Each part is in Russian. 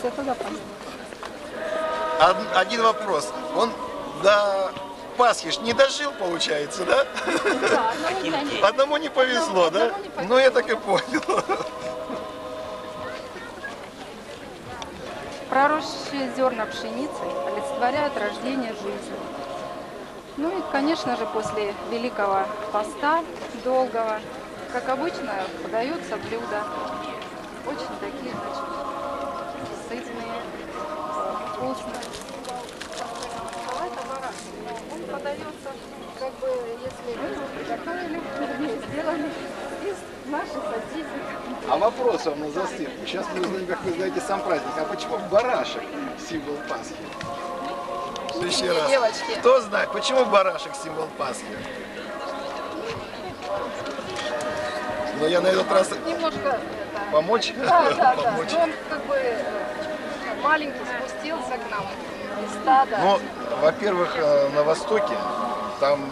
это запасно. Один вопрос. Он до Пасхи ж не дожил, получается, да? Да, Одному не повезло, да? Ну, я так и понял. Проросшие зерна пшеницы олицетворяют рождение жизни. Ну и, конечно же, после Великого Поста, долгого, как обычно, подаются блюда. Очень такие, значит, сытные, вкусные. Это барашек. Он подается, как бы, если мы его приготовили, вернее, сделали из наших сосисок. А вопрос вам на засыпку. Сейчас мы узнаем, как вы знаете сам праздник. А почему барашек символ Пасхи? Еще раз. Девочки. Кто знает, почему барашек символ Пасхи? Но я на этот раз Немножко помочь? Да. Помочь. Он как бы маленький спустился к нам из стада. Ну, во-первых, на Востоке там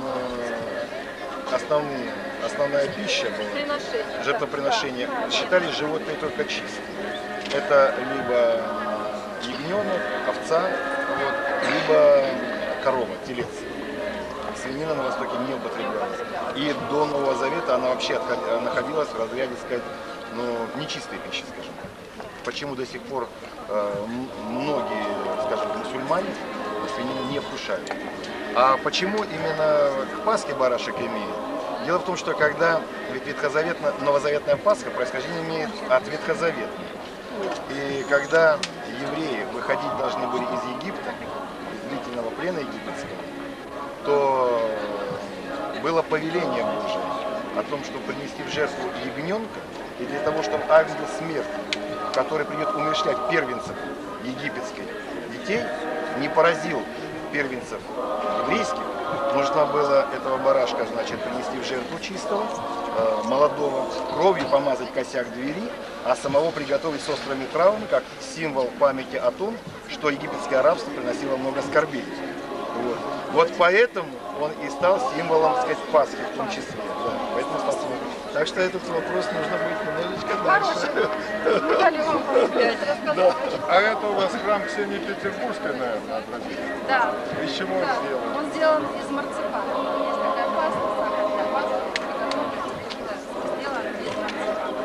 основная пища была, жертвоприношение. Считались животные только чистые. Это либо ягненок, овца, вот, либо корова, телец. Свинина на Востоке не употреблялась. И до Нового Завета она вообще находилась в разряде, сказать, ну, нечистой пищи, скажем так. Почему до сих пор многие, скажем, мусульмане свинину не вкушают. А почему именно к Пасхе барашек имеет? Дело в том, что когда новозаветная Пасха происхождение имеет от ветхозаветной. И когда евреи выходить должны были из Египта, из длительного плена египетского, то было повеление Божие о том, чтобы принести в жертву ягненка, и для того, чтобы ангел смерти, который придет умерщвлять первенцев египетских детей, не поразил первенцев еврейских, нужно было этого барашка, значит, принести в жертву чистого, молодого, кровью помазать косяк двери, а самого приготовить с острыми травами, как символ памяти о том, что египетское рабство приносило много скорбей. Вот поэтому он и стал символом, так сказать, Пасхи в том числе. Да, поэтому стал символом. Так что этот вопрос нужно будет немножечко дальше. Дали вам погулять, рассказать. А это у вас храм Ксении Петербургской, наверное, отразили? Да. Из чего он сделан? Он сделан из марципана. Есть такая паста, сахар для пасты, сделан из марципана.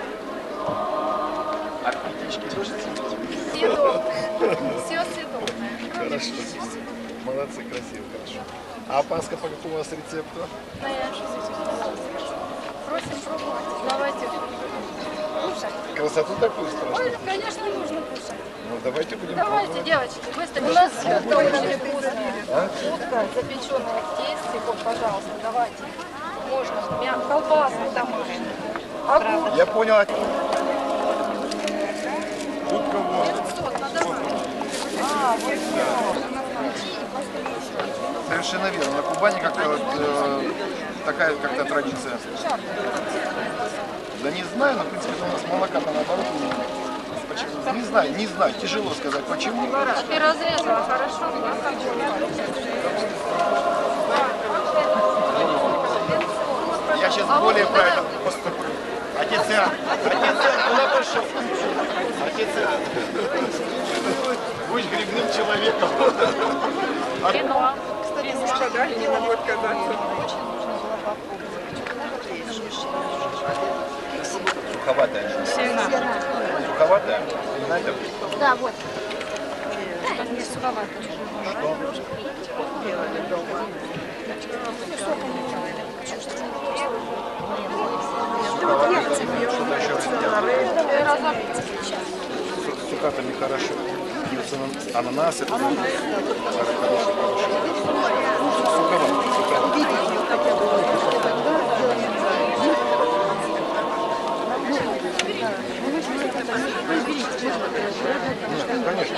А птички тоже цветут? Съедобное. Все съедобное. Хорошо. Молодцы, красиво, хорошо. А Пасха по какому у вас рецепту? Просим пробовать. Давайте кушать. Красоту такую страшную? Ой, конечно, нужно кушать. Ну давайте будем Давайте, пробовать. девочки, быстро. У нас это очень вкусно. Утка, запеченная в тесте. Вот, пожалуйста, давайте. Можно. Колбаса домашняя. Огурчик. Я понял. Утка вот. 500 на домашнюю. А, вот. Совершенно верно. На Кубани как-то такая как-то традиция. Да не знаю, но в принципе у нас молока-то наоборот не. Почему? Не знаю, тяжело сказать почему. Ты разрезала хорошо. Я сейчас более правильно поступлю. Отец Иоанн, куда пошел? Отец Иоанн, будь грибным человеком. Кстати, сказали, не могу отказаться. Суховатая. Суховатая? Знаете? Да, вот. Не суховато. Что-то еще с сухатами хорошо. Ананас, это конечно.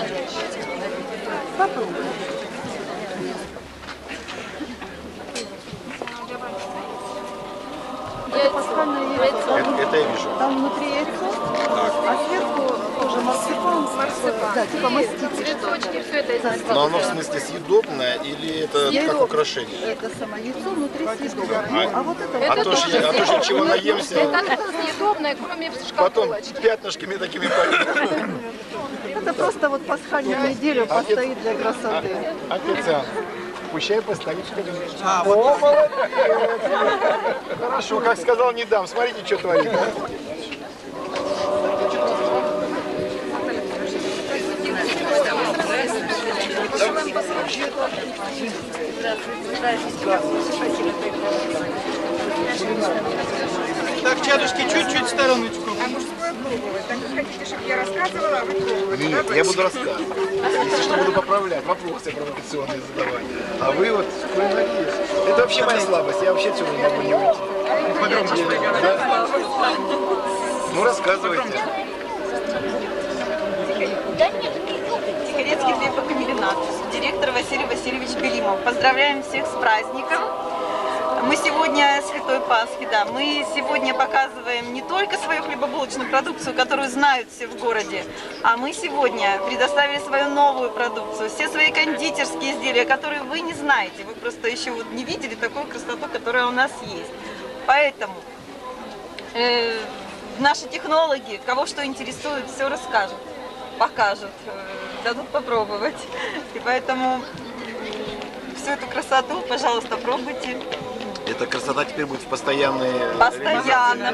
Это пасхальное яйцо. Это я вижу. Там внутри яйцо, а сверху тоже же марципан. Да, типа мастики. Цветочки, все это из Но оно в смысле съедобное или это как украшение? Это само яйцо внутри съедобное. А вот это А то ж чего наемся, Это съедобное, кроме потом шкатулочки. пятнышками такими пойдем. это просто вот пасхальную неделю постоит для красоты. Официант. Пущай постоит что-нибудь. О, молодец! Хорошо, как сказал, не дам. Смотрите, что творит. Так, чадушки, чуть-чуть в стороночку. А мужское пробовать? Так вы хотите, чтобы я рассказывала, а вы пробовали? Нет, я буду рассказывать. Если что, буду поправлять, вопросы провокационные задавать. А вы вот кулинария. Это вообще моя слабость, я вообще отсюда не могу не уйти. Подробно. Да? Ну, рассказывайте. Тихорецкий хлебокомбинат, директор Василий Васильевич Белимов. Поздравляем всех с праздником. Мы сегодня, Святой Пасхи, да, мы сегодня показываем не только свою хлебобулочную продукцию, которую знают все в городе, а мы сегодня предоставили свою новую продукцию, все свои кондитерские изделия, которые вы не знаете, вы просто еще вот не видели такую красоту, которая у нас есть. Поэтому наши технологи, кого что интересует, все расскажут, покажут, дадут попробовать. И поэтому всю эту красоту, пожалуйста, пробуйте. Эта красота теперь будет в постоянной... Постоянно,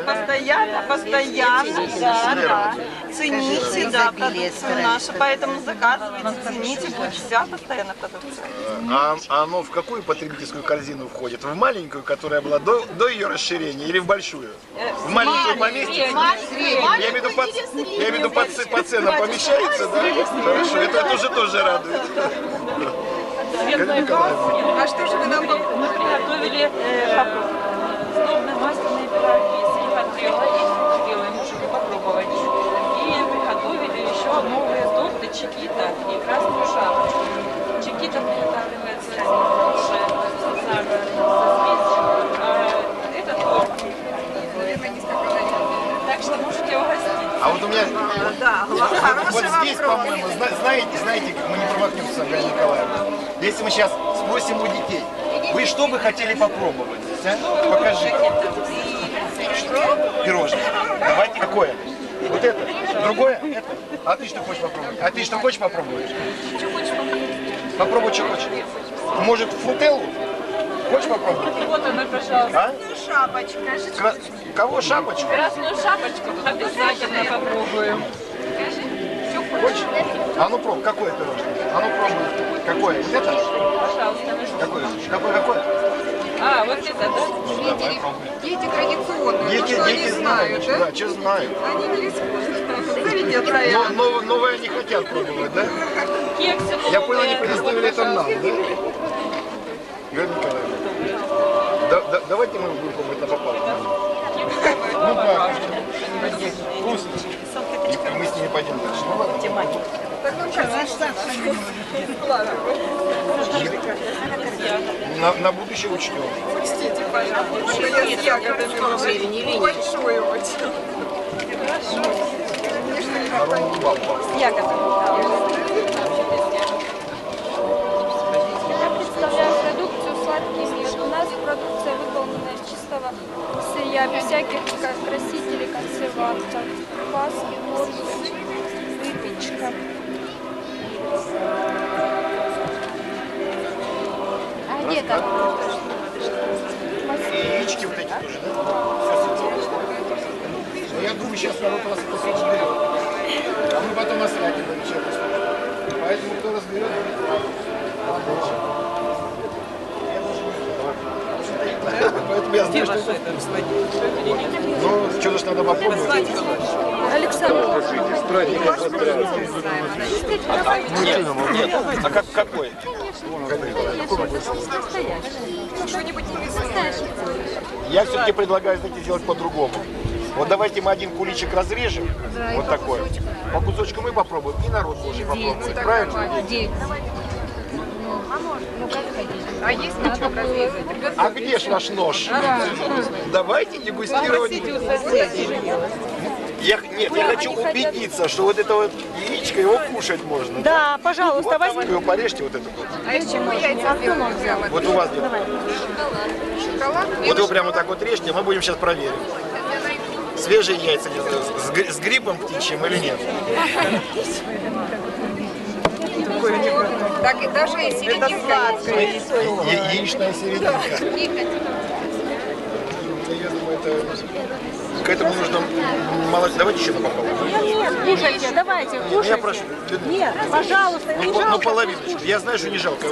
да. Цените, да, продукцию нашу, поэтому заказывайте, цените, будет вся постоянная продукция. А оно в какую потребительскую корзину входит? В маленькую, которая была до ее расширения, или в большую? В маленькую поместится? Я имею в виду по ценам помещается, да? Хорошо, это уже тоже радует. А что же вы нам Мы приготовили сдобные масляные пироги, сельхотела, делаем, можете попробовать. И приготовили еще новые торты Чикита и красную шапочку. Чикита приготавливается хорошая, специально со смесью. Этот торт, так что можете угостить. А вот у меня вот здесь, по-моему, знаете, как мы не промахнемся с Андреем Николаевной. Если мы сейчас спросим у детей, вы что бы хотели попробовать? А? Покажите. Пирожное. Давайте какое? Вот это? Другое? Это? А ты что хочешь попробовать? А ты что хочешь попробовать? Что хочешь попробовать? Попробуй, что хочешь. Может, фрутеллу? Хочешь попробовать? Вот она, пожалуйста. А? шапочка? Кого шапочку? Красную шапочку обязательно попробуем. Хочешь? А ну пробуй, какое пирожное? А ну пробуй. Какое? Вот это? Пожалуйста. Какое? А, вот это, да? Ну, давай пробуй. Дети традиционные, Дети знают, да? да, что знают. Они не рискуют. Заведет Раян. Но новое не хотят пробовать, да? Кексы Я понял, они новые. предоставили это нам, да? Галина Николаевна, давайте мы будем пробовать на попало. Ну как? Вкусно. И мы с ними пойдем дальше. Ну ладно. На будущее учтем. Учтите, пожалуйста, что я с ягодами большой очень. Представляю продукцию «Сладкий мир». У нас продукция выполнена из чистого сырья, без всяких красителей, консервантов. Паски, торты, выпечка. А где там? И яички вот эти тоже, да? Но я думаю, сейчас народ вас это все разберет. А мы потом насрать будем все. Поэтому кто разберет, поэтому я знаю, что это. Ну, что ж надо попробовать. Александр. Нет, а какой? Я все-таки предлагаю, знаете, сделать по-другому. Вот давайте мы один куличик разрежем, вот такой. По кусочку мы попробуем, и народ Божий попробует. Правильно? А есть ничего разрезать? А где ж ваш нож? Давайте дегустировать. Нет, я хочу убедиться, что вот это вот яичко, его кушать можно. Да, пожалуйста, Вот возьми. давай его порежьте вот это вот. А из чего яйца сделаны прямо? Вот у вас где-то. Шоколад? Вот его прямо так вот режьте, мы будем сейчас проверим. Свежие яйца с грибом птичьим или нет? Так и даже и серединка есть. Яичная серединка. Я думаю, к этому нужно мало. Давайте еще напополам. Кушайте, давайте, Я кушайте. прошу. Нет, пожалуйста, не Ну, жалко. половиночку. Я знаю, что не жалко.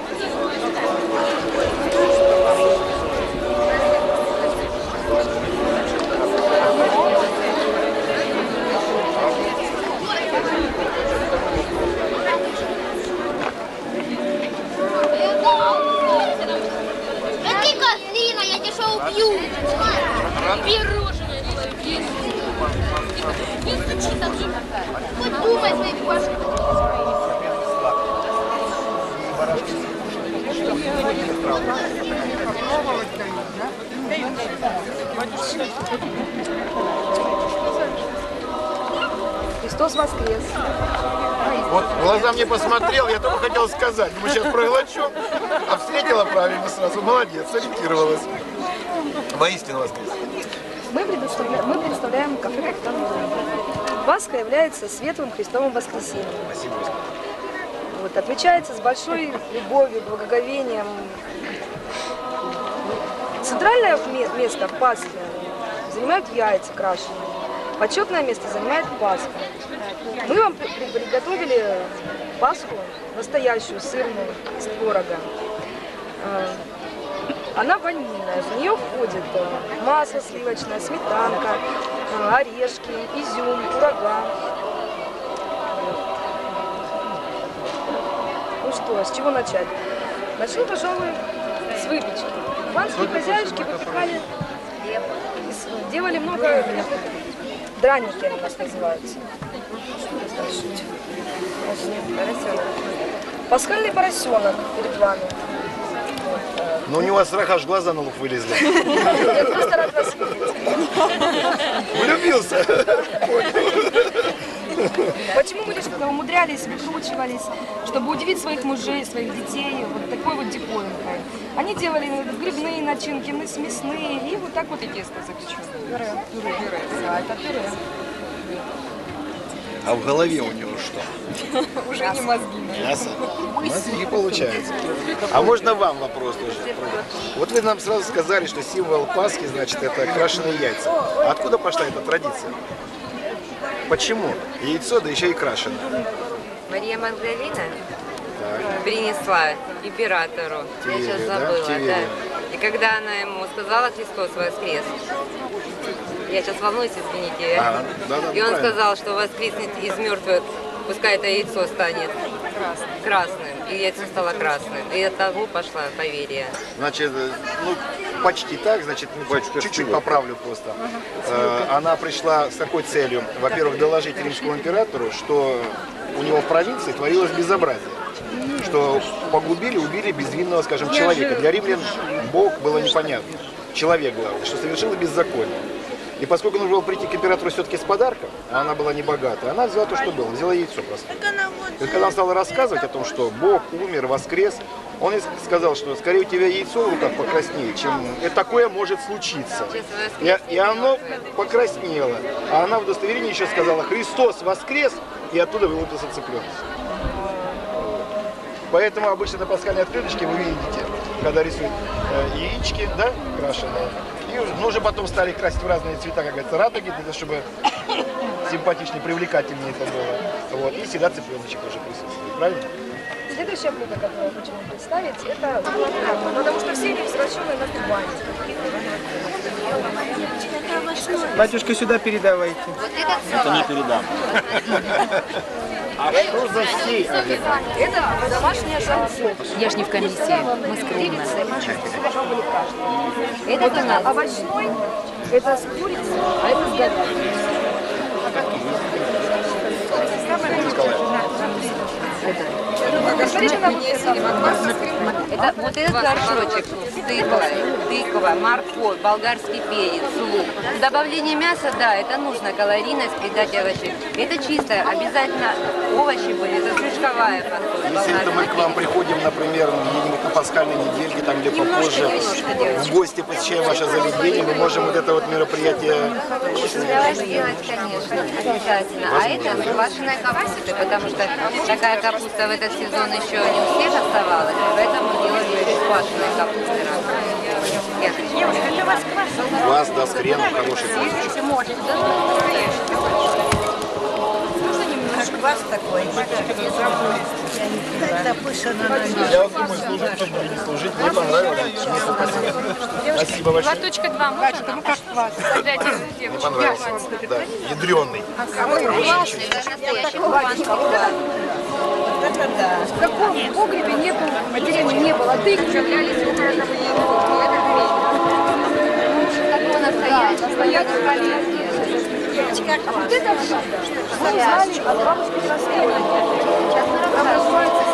Ты козлина, я тебя что убью! Пирожное твое есть! Не стучи там же! Хоть думай своей башкой! Христос воскрес. Вот глаза мне посмотрел, я только хотел сказать. Мы сейчас проглочу, а встретила правильно сразу. Молодец, сориентировалась. Воистину воскрес. Мы представляем кафе «Капитан Блум». Пасха является светлым Христовым воскресением. Спасибо. Вот, отмечается с большой любовью, благоговением. Центральное место в Пасхе занимают яйца крашеные. Почетное место занимает Пасха. Мы вам приготовили Пасху, настоящую, сырную, из творога. Она ванильная, в нее входит масло сливочное, сметанка, орешки, изюм, курага. Ну что, с чего начать? Начну, пожалуй, с выпечки. Кубанские хозяюшки выпекали, делали много хлебных драники, они у нас называются. Пасхальный поросенок перед вами. Но у него сразу аж глаза на лоб вылезли. Я просто рад вас видеть. Влюбился. Почему мы лишь умудрялись, выкручивались, чтобы удивить своих мужей, своих детей вот такой вот диковинкой? Они делали грибные начинки, мясные и вот так вот и тесто запеченное. Пюре. Да, это пюре. А в голове у него что? Уже не мозги. Мясо. Мозги получается. А можно вам вопрос тоже? Вот вы нам сразу сказали, что символ Пасхи, значит, это крашеные яйца. Откуда пошла эта традиция? Почему? Яйцо, да еще и крашеное. Мария Магдалина принесла императору, я сейчас Тивере, да? забыла, Тивере. да. И когда она ему сказала «Христос воскрес», я сейчас волнуюсь, извините, Да, и он правильно. сказал, что воскреснет из мертвых, пускай это яйцо станет красным, и яйцо стало красным, и от того пошла поверье. Значит, ну, почти так, значит, чуть-чуть поправлю просто. Она пришла с такой целью, во-первых, доложить римскому императору, что у него в провинции творилось безобразие, что погубили, убили безвинного, скажем, человека. Для римлян Бог было непонятно, человек главное, что совершило беззаконие. И поскольку нужно было прийти к императору все-таки с подарком, а она была не богата, она взяла то, что было, взяла яйцо просто. И когда он стал рассказывать о том, что Бог умер, воскрес, он ей сказал, что скорее у тебя яйцо в руках покраснее, чем такое может случиться. И оно покраснело. А она в удостоверении еще сказала: «Христос воскрес», и оттуда вылупился цыпленок. Поэтому обычно на пасхальной открыточке вы видите, когда рисуют яички, да, крашеные. И уже потом стали красить в разные цвета, как говорится, радуги, для того, чтобы симпатичнее, привлекательнее это было. Вот. И всегда цыпленочек уже присутствует, правильно? Следующее блюдо, которое я хочу вам представить, это золотая, потому что все они возвращенные на Кубани. Батюшка, сюда передавайте. Это не передам. А что за сей? Это домашняя жаркова. Я ж не в комиссии, мы скромно. Вот это овощной, это с курицей, а это с говядиной. Смотрите на вот это. Это вот этот горшочек тыква, морковь, болгарский перец, лук. С добавлением мяса, да, это нужно, калорийность, придать овощей. Это чисто, обязательно овощи были, это шишковая фасоль. Если это мы к вам приходим, например, на пасхальной недельке там, или попозже, в гости посещаем ваше заведение, мы можем вот это вот мероприятие... Давай сделать, конечно, обязательно. А это с квашеной капустой, потому что такая капуста в этот сезон еще не у всех оставалась, поэтому делали с квашеной капустой. Девушка, это у вас квас? Квас, да, с хреном, хороший квас. Может, да? Квас такой. Я вот думаю, служить, чтобы не служить, мне понравилось. Спасибо большое. Лоточка 2 можно? Ну как квас? Мне понравился. Да, ядреный. Классный, это настоящий кубанский квас. В каком погребе не было, в деревне не было тыквы, являлись около этого Такой настоящий. А вот это мы узнали от бабушки расследования. Сейчас мы рассказываем.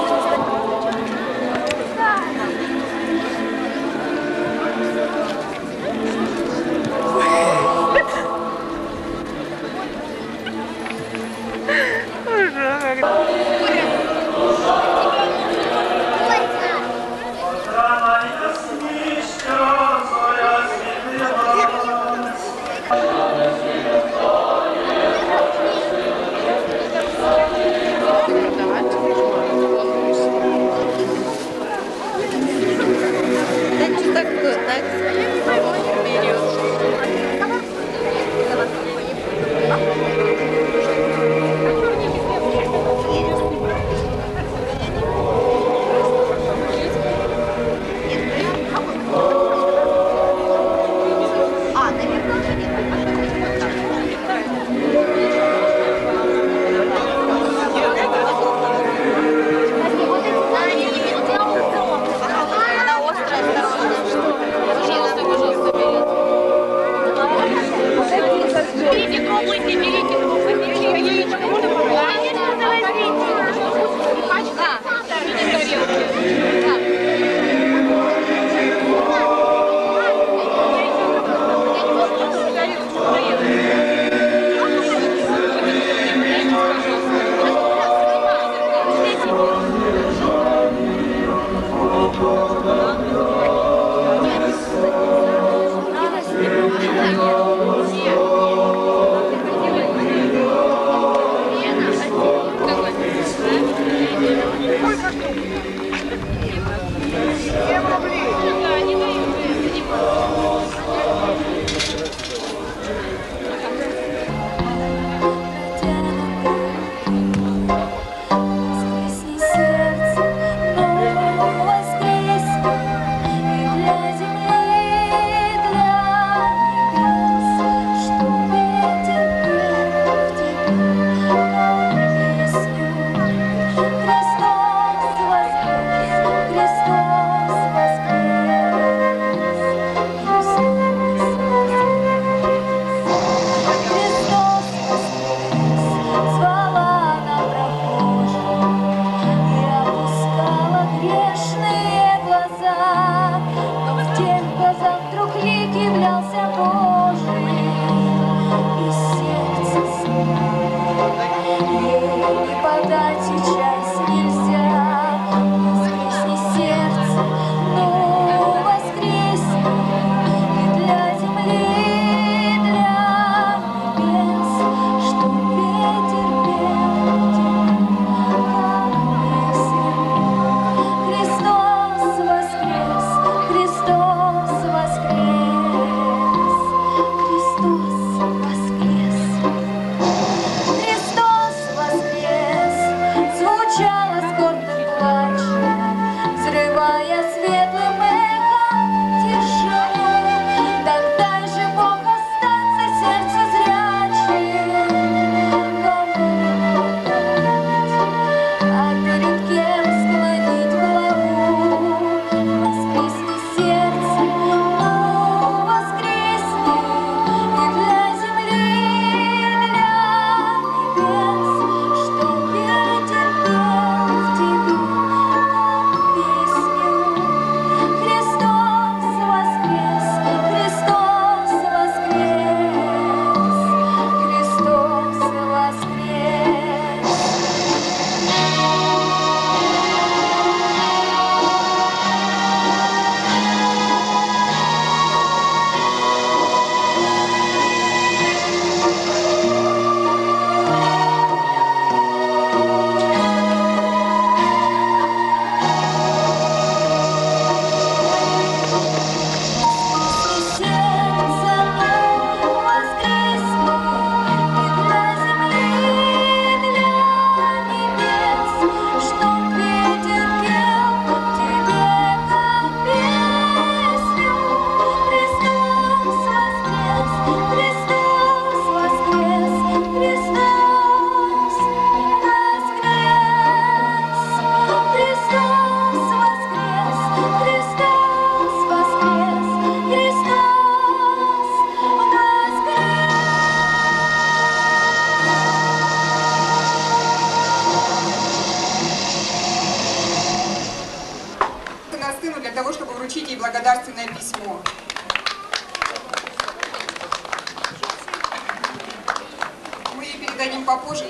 передадим попозже.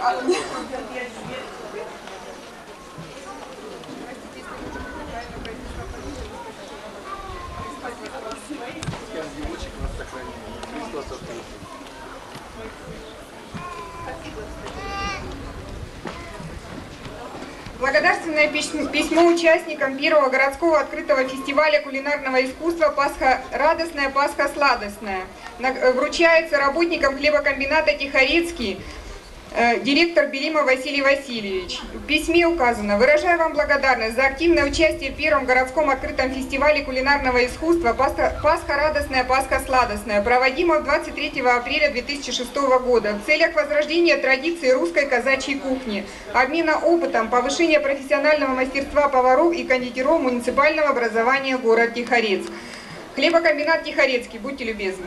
Благодарственное письмо участникам первого городского открытого фестиваля кулинарного искусства «Пасха радостная, Пасха сладостная» вручается работникам хлебокомбината «Тихорецкий», директор Белимов Василий Васильевич. В письме указано: выражаю вам благодарность за активное участие в первом городском открытом фестивале кулинарного искусства «Пасха радостная, Пасха сладостная», проводимого 23 апреля 2006 года в целях возрождения традиции русской казачьей кухни, обмена опытом, повышения профессионального мастерства поваров и кондитеров муниципального образования город Тихорецк. Хлебокомбинат Тихорецкий, будьте любезны.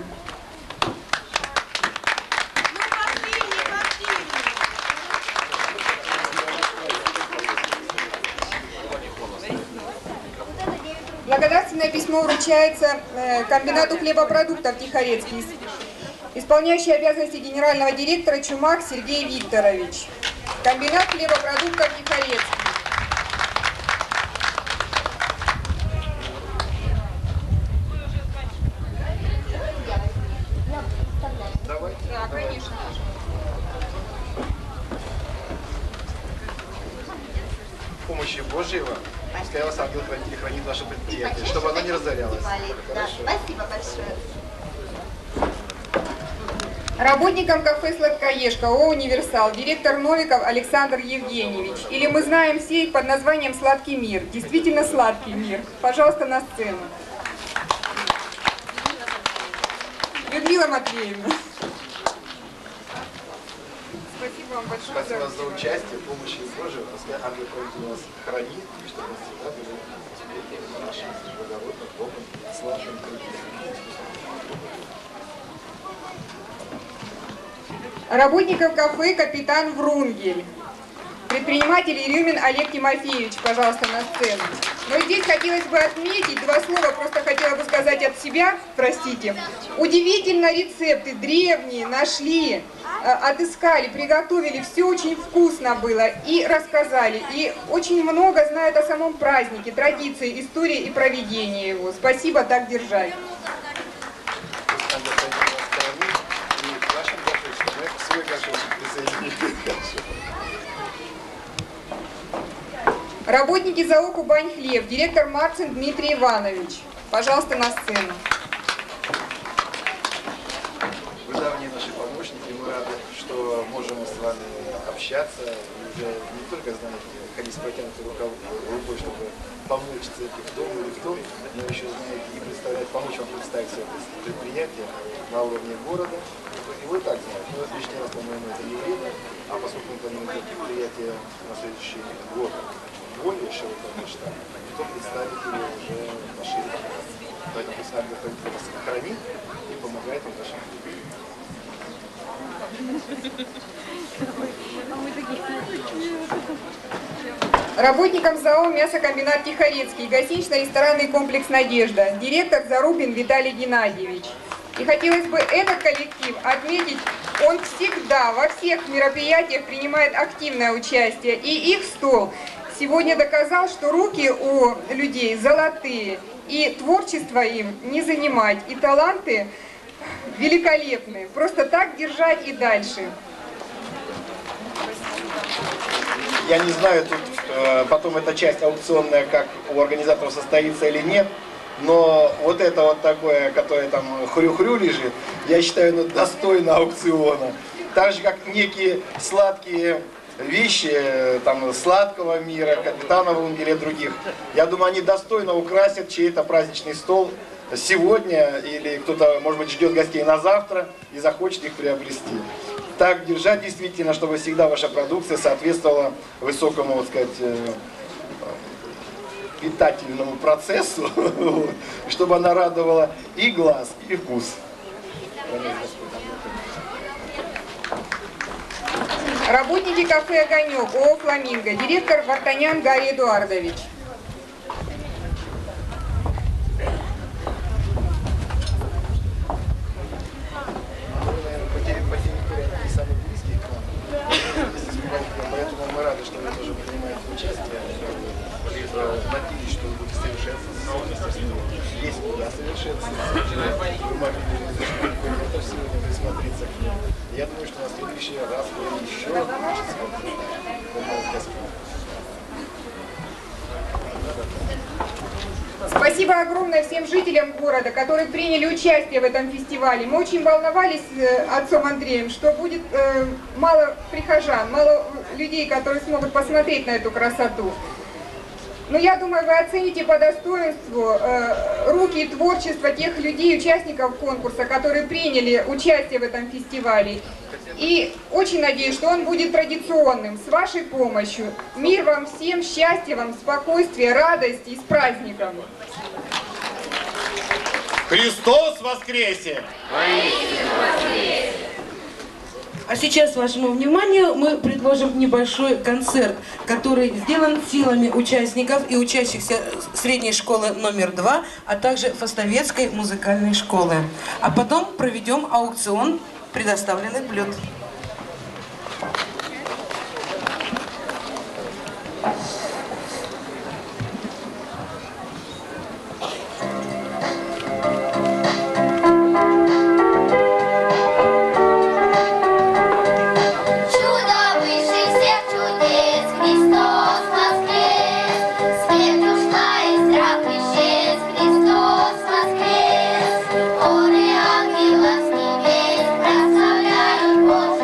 Благодарственное письмо вручается комбинату хлебопродуктов Тихорецкий, исполняющий обязанности генерального директора Чумак Сергей Викторович. Комбинат хлебопродуктов Тихорецкий. Да, конечно. Помощи Божьего, пускай вас ангел хранит ваше предприятие, чтобы оно не разорялось. Спасибо большое. Работникам кафе «Сладкоежка» ООО «Универсал», директор Новиков Александр Евгеньевич. Или мы знаем все их под названием «Сладкий мир». Действительно сладкий мир. Пожалуйста, на сцену. Людмила Матвеевна. Спасибо вам большое. Спасибо за участие, помощи Божьей, пускай ангел вас хранит, и чтобы мы всегда были успехи в нашем благородном, добром, славном труде. Работников кафе «Капитан Врунгель». Предприниматель Ирюмин Олег Тимофеевич, пожалуйста, на сцену. Но здесь хотелось бы отметить два слова, просто хотела бы сказать от себя, простите. Удивительно рецепты древние нашли, отыскали, приготовили, все очень вкусно было и рассказали. И очень много знают о самом празднике, традиции, истории и проведении его. Спасибо, так держать. Работники ЗАО «Кубань-хлеб», директор Марцин Дмитрий Иванович. Пожалуйста, на сцену. Вы давние наши помощники, мы рады, что можем с вами общаться. Вы уже не только знаете, ходить с протянутой рукой, чтобы помочь церкви в том или в том, но еще знаете и представлять, помочь вам представить все предприятие на уровне города. И вы так знаете, но лишний раз, по-моему, это не время, а поскольку мы планируем предприятие на следующий год более широкого масштаба, то представить его уже расширить. Поэтому пусть ангел вас хранит и помогает вам в вашем деле. Работникам ЗАО «Мясокомбинат Тихорецкий», гостинично-ресторанный комплекс «Надежда», директор Зарубин Виталий Геннадьевич. И хотелось бы этот коллектив отметить, он всегда во всех мероприятиях принимает активное участие. И их стол сегодня доказал, что руки у людей золотые, и творчество им не занимать, и таланты великолепные. Просто так держать и дальше. Я не знаю, тут потом эта часть аукционная, как у организаторов состоится или нет, но вот это вот такое, которое там хрю-хрю лежит, я считаю, ну, достойно аукциона. Так же, как некие сладкие вещи там, сладкого мира, Капитана Врунгеля и других. Я думаю, они достойно украсят чей-то праздничный стол сегодня, или кто-то, может быть, ждет гостей на завтра и захочет их приобрести. Так держать действительно, чтобы всегда ваша продукция соответствовала высокому, вот сказать, питательному процессу, чтобы она радовала и глаз, и вкус. Работники кафе «Огонек» ООО «Фламинго», директор Вартанян Гарри Эдуардович. надеюсь, что вы будете совершенствоваться, есть куда совершенствоваться. Вы могли бы сегодня присмотреться к ним. Я думаю, что на следующий раз вы еще лучше смотрите. Спасибо огромное всем жителям города, которые приняли участие в этом фестивале. Мы очень волновались с отцом Андреем, что будет мало прихожан, мало людей, которые смогут посмотреть на эту красоту. Но я думаю, вы оцените по достоинству руки и творчество тех людей, участников конкурса, которые приняли участие в этом фестивале. И очень надеюсь, что он будет традиционным, с вашей помощью. Мир вам всем, счастья вам, спокойствия, радости и с праздником! Христос воскресе! А сейчас вашему вниманию мы предложим небольшой концерт, который сделан силами участников и учащихся средней школы номер 2, а также Фастовецкой музыкальной школы. А потом проведем аукцион предоставленных блюд. Прославляют Божий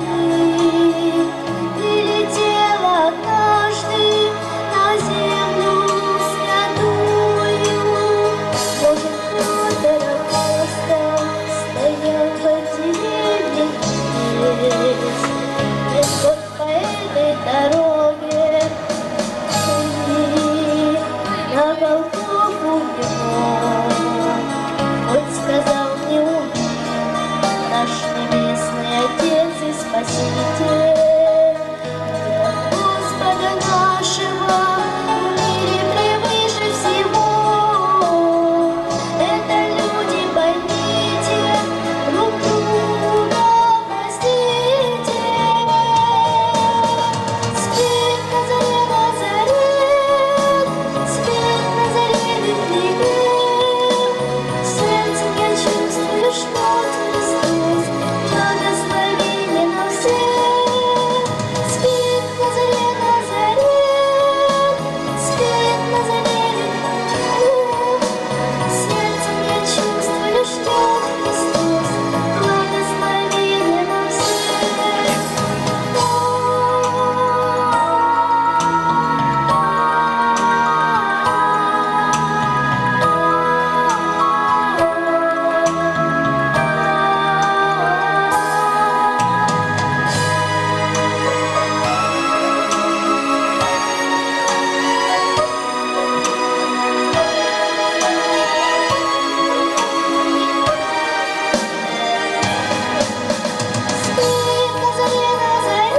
Прилетел однажды на землю святую. Может, Петр апостол стоял в деревне здесь. И вот по этой дороге шли на Голгофу его. Вот сказал мне он, наш небесный Отец и Спаситель, для Господа нашего в мире превыше всего. Это люди, поймите, друг друга простите. Спит на заре Назарет, спит на заре Вифлеем. Сердцем я чувствую, что Христос благословение на всех. Спит на заре Назарет, спит на заре Вифлеем. Сердцем я чувствую, что Христос благословение на всех. Спит на заре Назарет,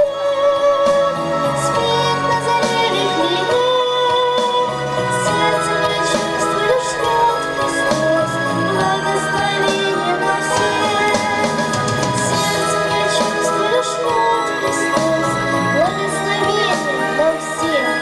спит на заре Вифлеем. Сердцем я чувствую, что Христос благословение на всех. Сердцем я чувствую, что Христос благословение на всех.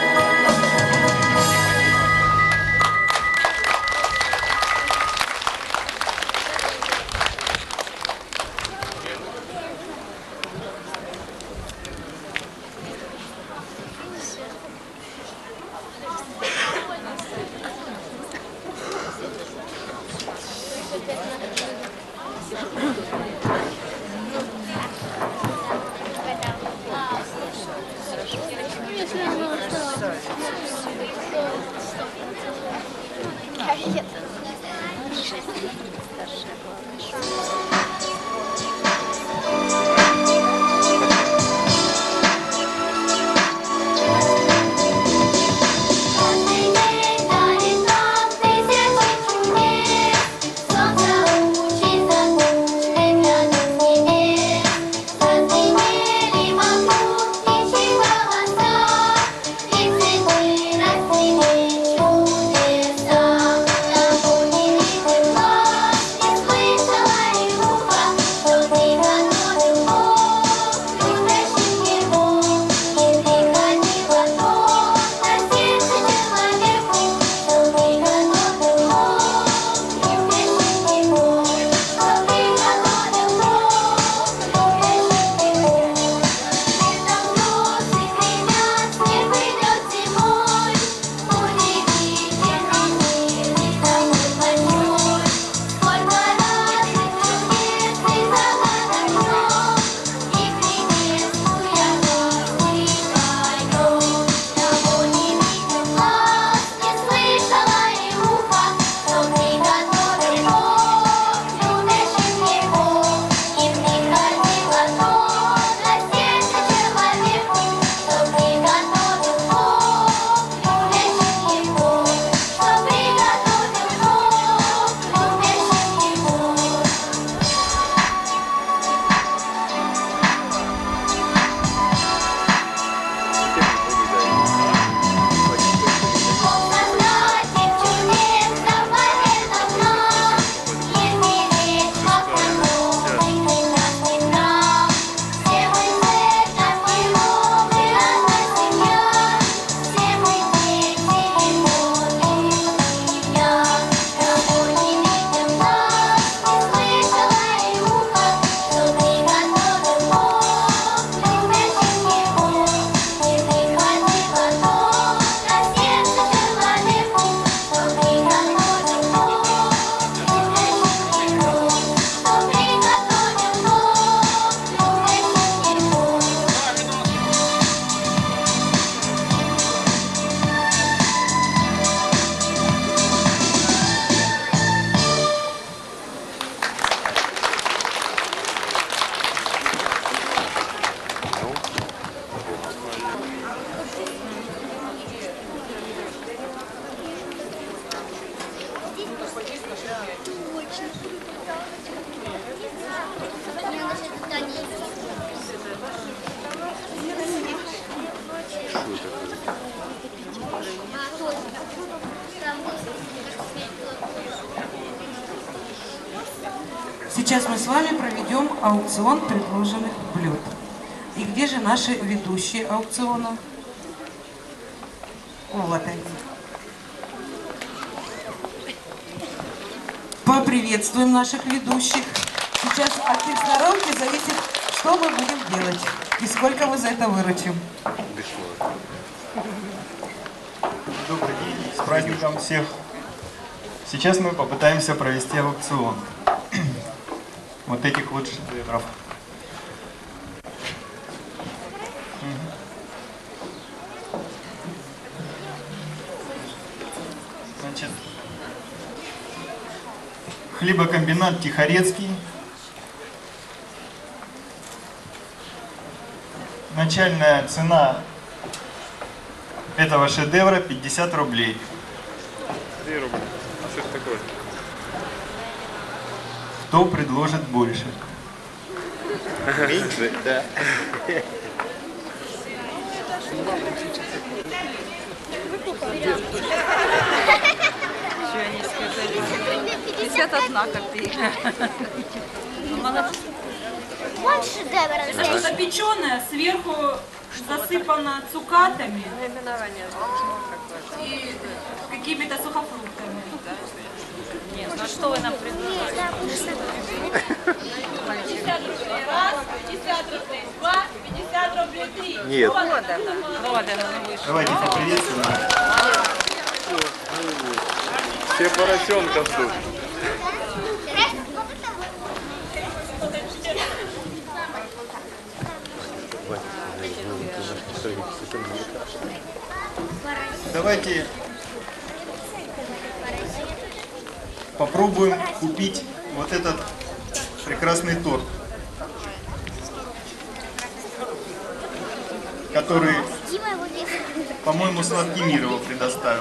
Сейчас мы с вами проведем аукцион предложенных блюд. И где же наши ведущие аукциона? О, вот они. Поприветствуем наших ведущих. Сейчас от их сноровки зависит, что мы будем делать и сколько мы за это выручим. Добрый день, с праздником всех. Сейчас мы попытаемся провести аукцион вот этих вот шедевров. Значит, хлебокомбинат Тихорецкий. Начальная цена этого шедевра 50 рублей. 3 рубля. А что это такое? Кто предложит больше? Меньше, да. 51 копейка. Больше шедевра. Это что-то печеное, сверху засыпано цукатами и какими-то сухофруктами. Нет, ну что вы нам предлагаете? Раз, 50 рублей, два, 50 рублей, три. Нет. Давайте поприветствуем. Все поросенка ждут. Давайте попробуем купить вот этот прекрасный торт, который, по-моему, Сладкий мир его предоставил.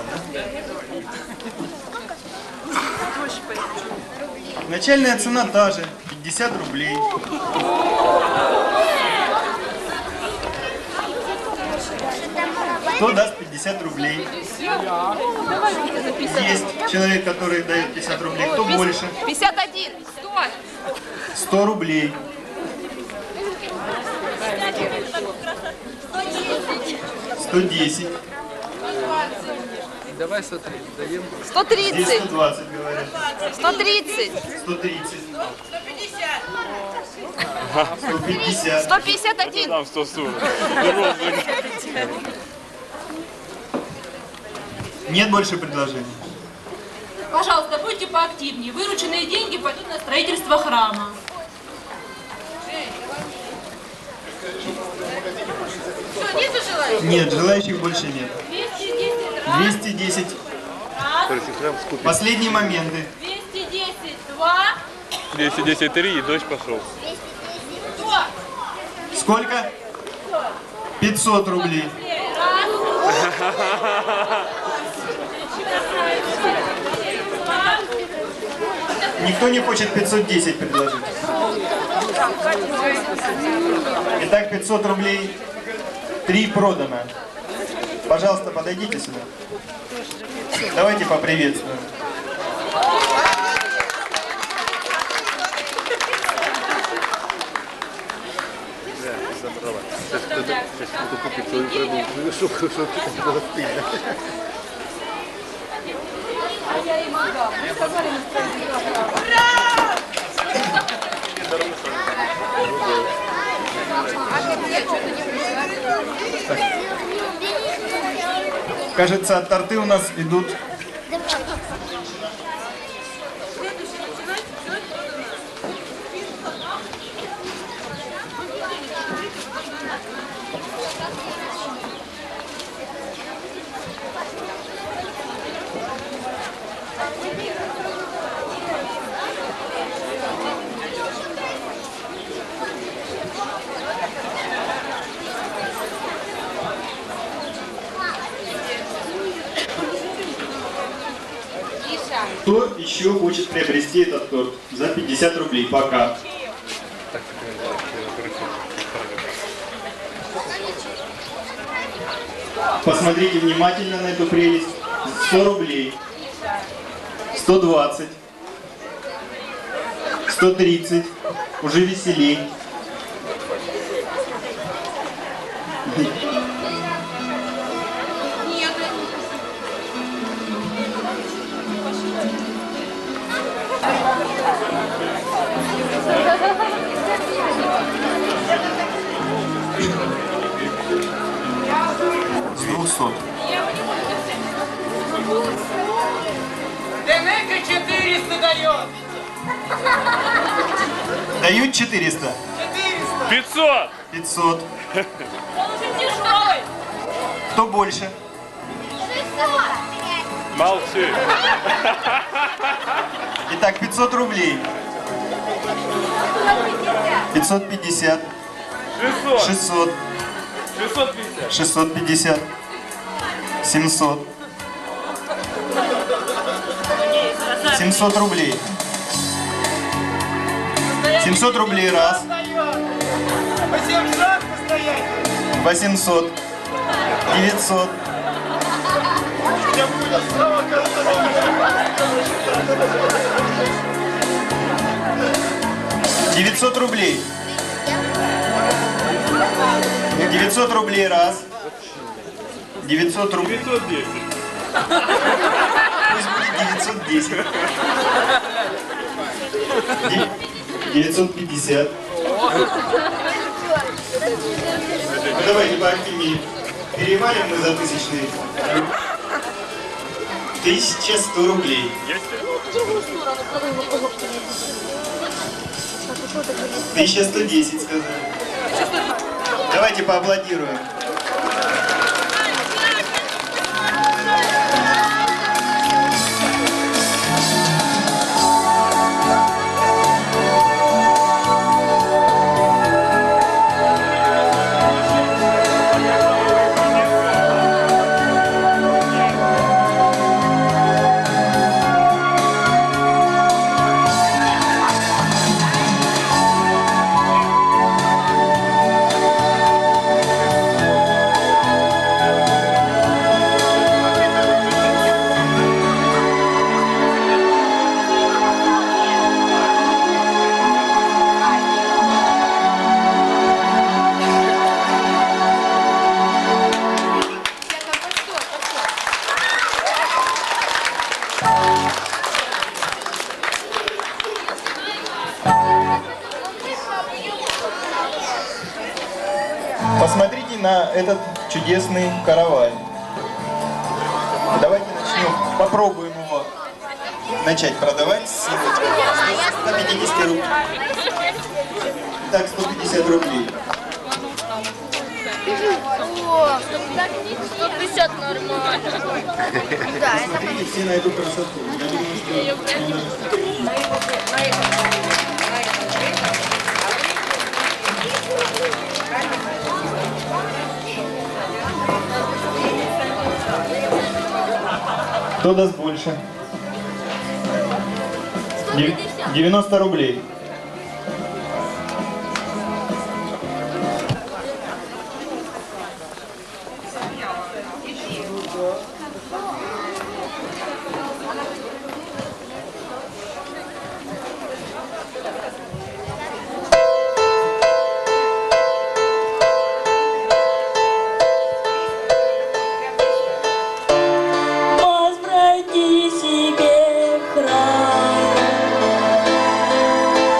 Начальная цена та же, 50 рублей. Кто даст 50 рублей? Есть человек, который дает 50 рублей. Кто больше? 51. 100 рублей. 110. Давай 130 даем. 130. Здесь 120 говорят. 130. 130. 150. 151. Нам 140. Нет больше предложений? Пожалуйста, будьте поактивнее. Вырученные деньги пойдут на строительство храма. Что, нету желающих? Нет, желающих больше нет. 210. Последние моменты. 210, 2. 210, 3 и дождь пошел. Сколько? 500 рублей. Никто не хочет 510 предложить. Итак, 500 рублей. 3 продано. Пожалуйста, подойдите сюда. Давайте поприветствуем. Сейчас кто-то купит свою продукцию, чтобы было стыдно. Кажется, торты у нас идут. Кто еще хочет приобрести этот торт за 50 рублей? Пока. Посмотрите внимательно на эту прелесть. 100 рублей. 120. 130. Уже веселей. С 200. Денека 400 дает. Дают 400. 500. 500. Он уже тяжелый. Кто больше? Молчи. Итак, 500 рублей. 550. 600. 650. 650. 700. 700 рублей. 700 рублей раз. 800. 900. 900 рублей. 900 рублей раз. 900 рублей. 910. Пусть будет 910. 950. Ну давайте поактивнее. Перевалим мы за тысячные. 1100 рублей. 1110 сказали. Давайте поаплодируем. Посмотрите на этот чудесный каравай. Давайте начнем, попробуем его начать продавать с 150 рублей. Так, 150 рублей. О, 150 нормально. Да, Посмотрите все на эту красоту. Я думаю, кто даст больше? 90 рублей. Возврати себе храм.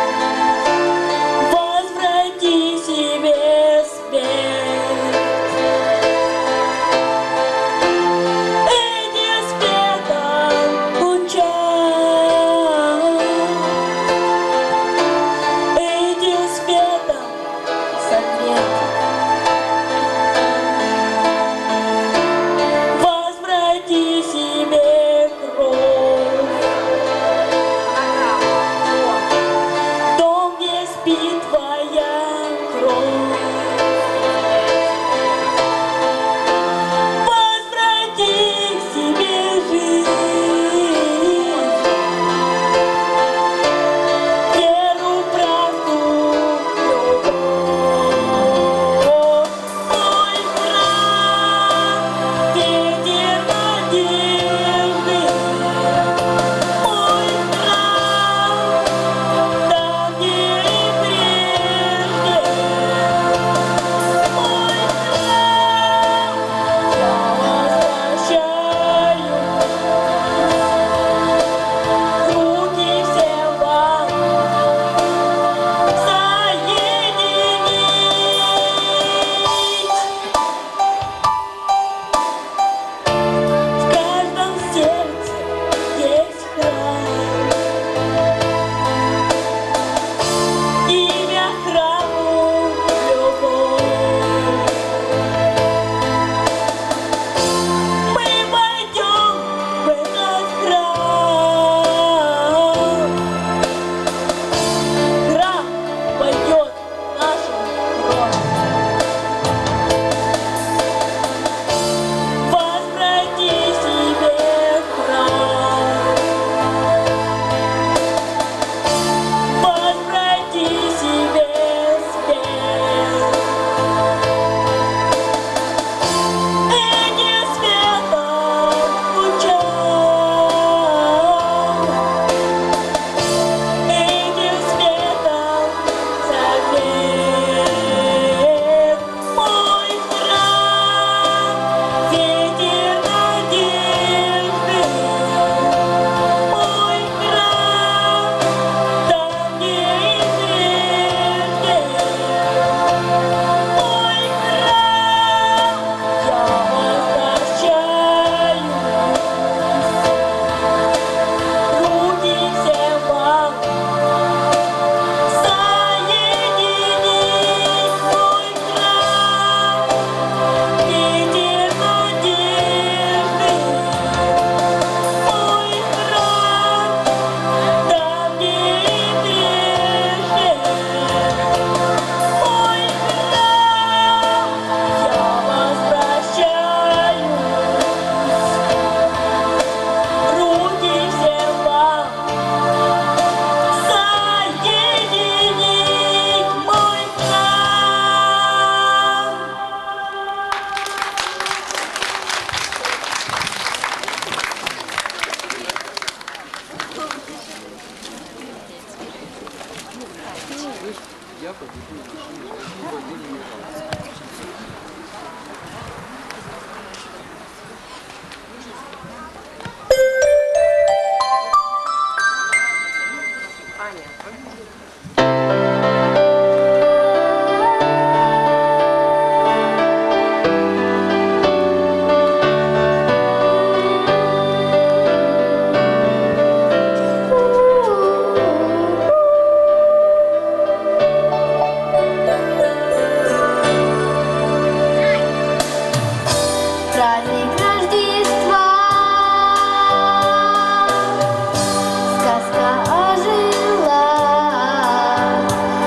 слышь, я побегу машину. Праздник Рождества, сказка ожила,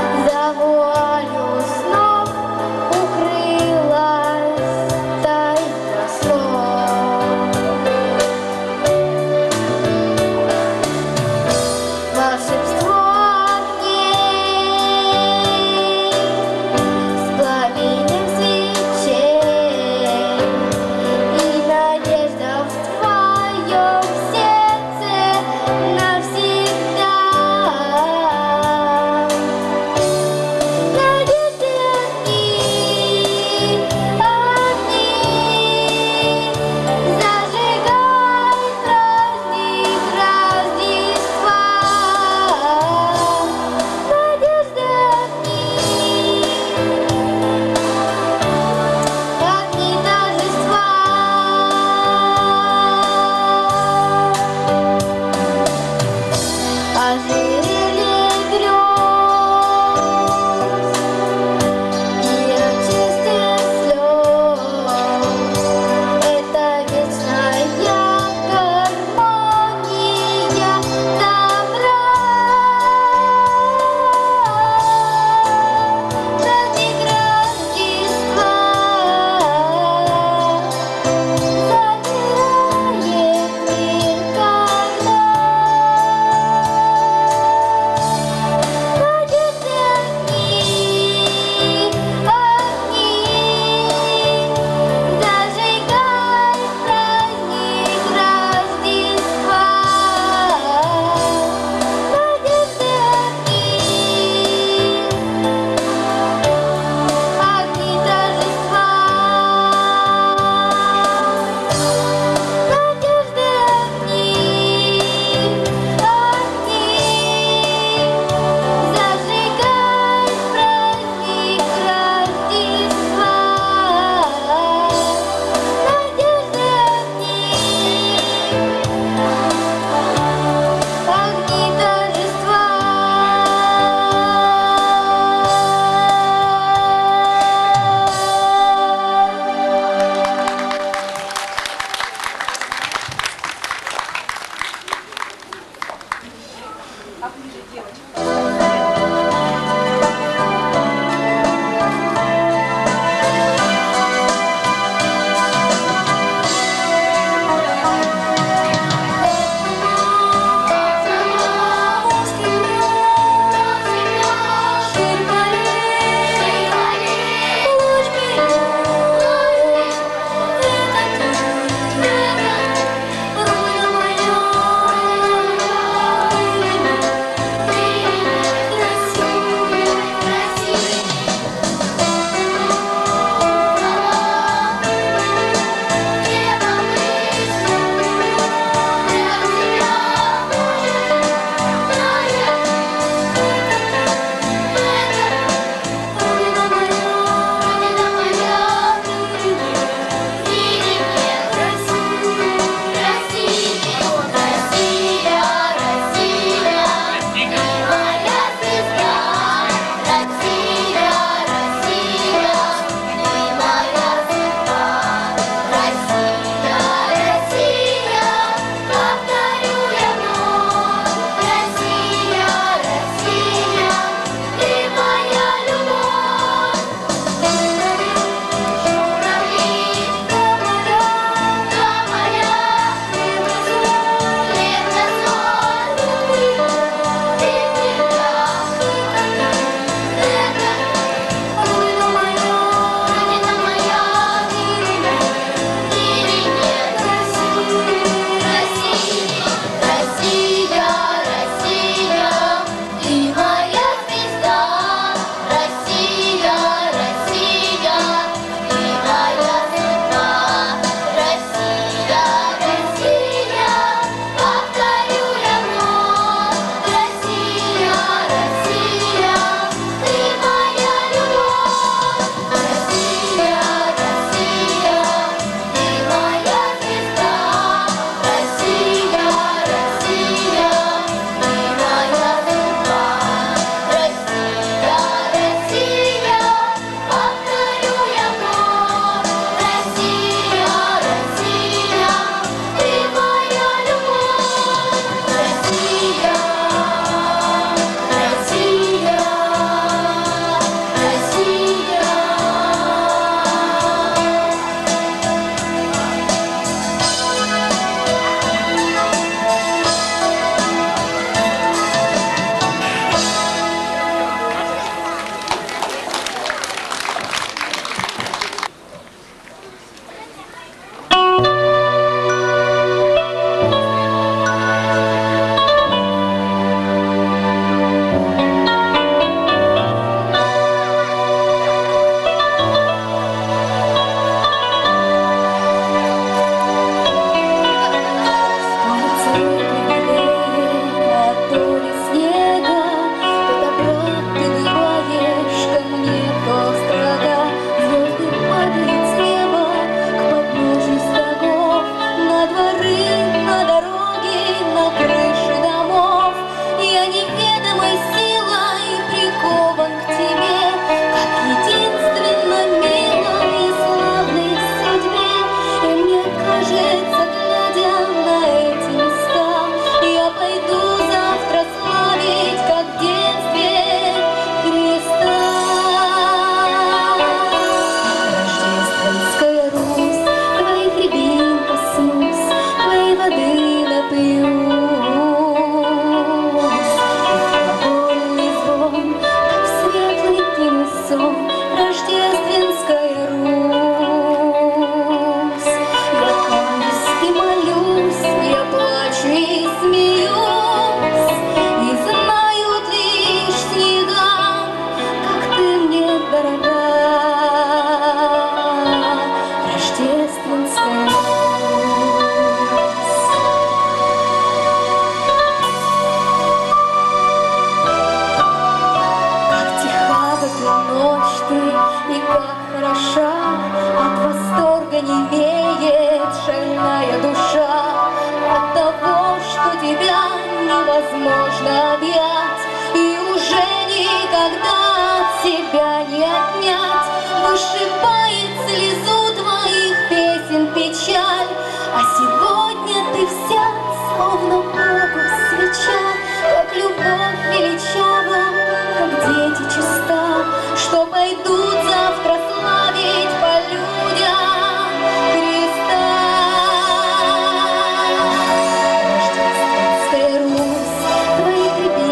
душа, от восторга немеет шальная душа, от того, что тебя невозможно объять, и уже никогда от тебя не отнять. Вышибает слезу твоих песен печаль, а сегодня ты вся словно Богу свеча, как любовь величава, как дети чиста, что пойдут завтра славить по людям Христа. Рождественская Русь, твои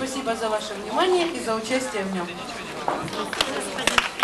Спасибо за ваше внимание и за участие в нем.